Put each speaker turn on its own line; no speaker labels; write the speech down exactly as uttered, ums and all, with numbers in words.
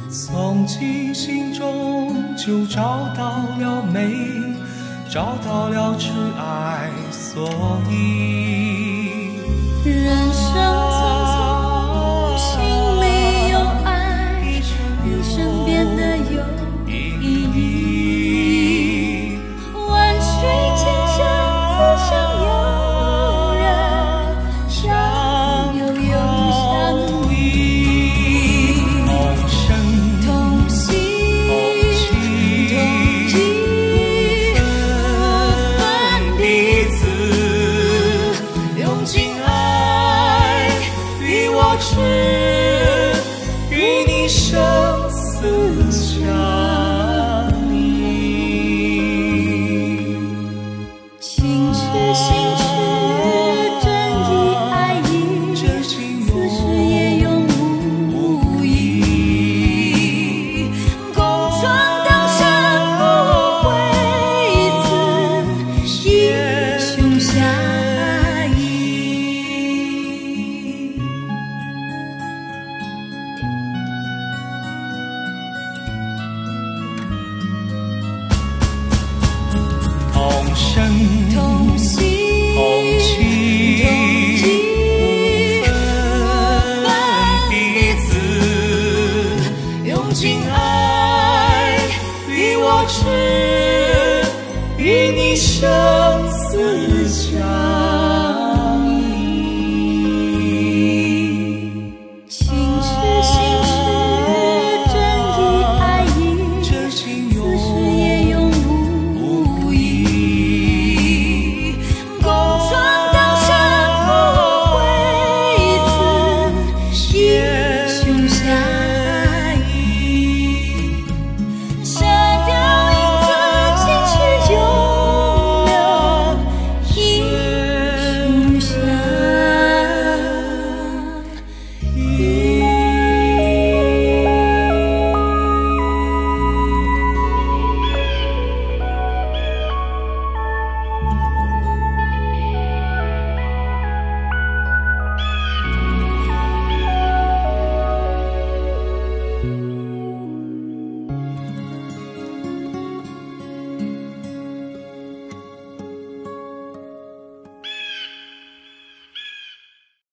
从今心中就找到了美，找到了挚爱，所以
人生匆匆，心里有爱，一生变得有意义。万水千山，自相有人，相有永相依。
同生
同心同疾，不分彼此，用尽爱与我痴，与你生死相依。情痴心痴，真意爱意，此事也永无疑。共闯江山不悔此，英雄下义。
同生
同心
同气
同疾，
不分彼此，
用尽爱与我痴，与你生